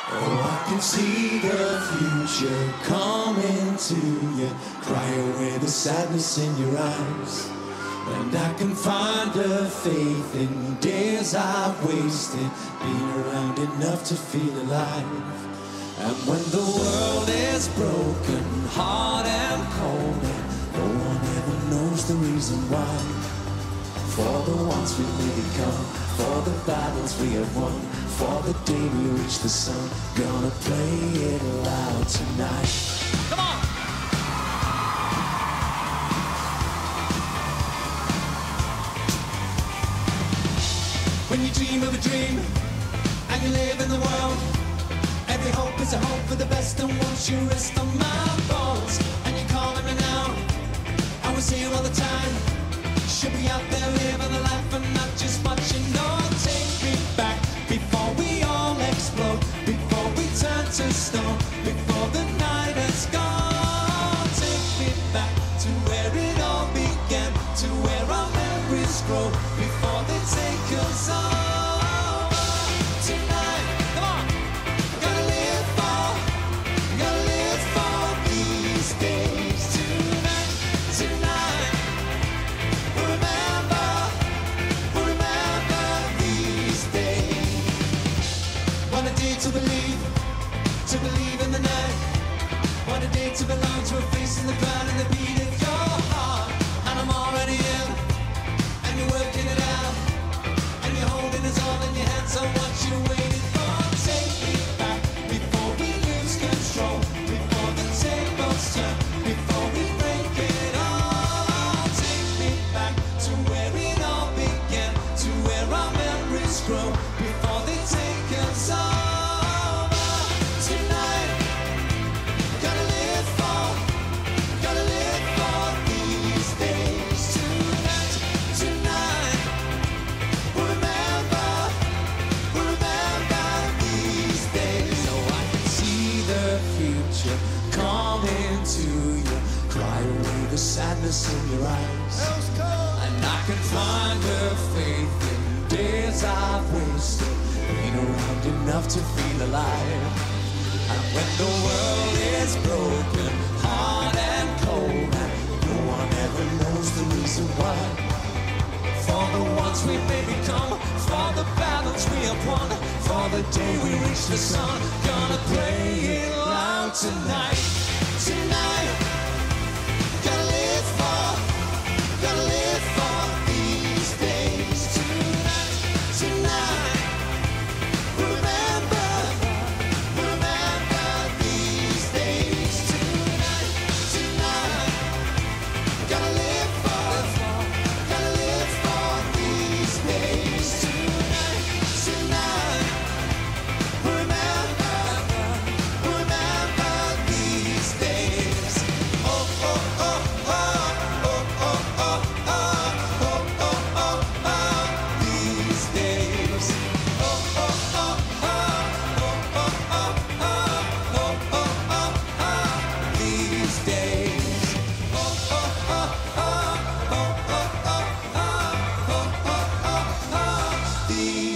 Oh, I can see the future coming to you, cry away the sadness in your eyes. And I can find a faith in days I've wasted, being around enough to feel alive. And when the world is broken, hard and cold, and no one ever knows the reason why, for the ones we may become, for the battles we have won, for the day we reach the sun, gonna play it loud tonight. Come on! When you dream of a dream, and you live in the world, every hope is a hope for the best, and once you rest on my bones, and you're calling me now, I was here all the time, should be out there living the life and not just watching. No, take me back before we all explode, before we turn to stone, before the night has gone. Take me back to where it all began, to where our memories grow, before they take us all. Tonight, come on, gotta live for these days. Tonight, tonight, we'll remember these days. What a day to believe in the night. What a day to belong to a face in the crowd and the beat of your heart. And I'm already in, and you're working it out, and you're holding us all in your hands. So what you waiting for? Take me back before we lose control, before the tables turn, before we break it all. Take me back to where it all began, to where our memories grow, before they take us all. Tonight, gotta live for these days. Tonight, tonight, we'll remember these days. So I can see the future coming to you, cry away the sadness in your eyes. And I can find a faith in days I've wasted, being around enough to feel alive. And when the world is broken, hard and cold, and no one ever knows the reason why, for the ones we may become, for the battles we have won, for the day we reach the sun, gonna play it loud tonight. Tonight, gotta live for these days. Tonight, tonight, remember these days. Tonight, tonight, gotta live for these days. Tonight, tonight, remember these days. Oh, oh, oh, oh, oh, oh, oh, oh, oh, oh, oh, oh, these days. Oh, oh, oh, oh, oh, oh, oh, oh, oh, oh, oh, oh, these days. Oh, oh, oh, oh, oh, oh, oh, oh, oh, oh, oh, oh, these